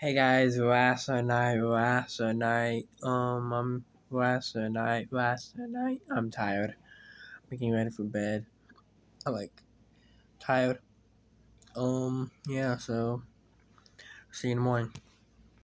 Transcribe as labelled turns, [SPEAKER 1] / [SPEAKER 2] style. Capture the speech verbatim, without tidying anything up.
[SPEAKER 1] Hey guys, last night, last night, um, I'm last night, last night. I'm tired. I'm getting ready for bed. I'm like tired. Um, yeah. So see you in the morning.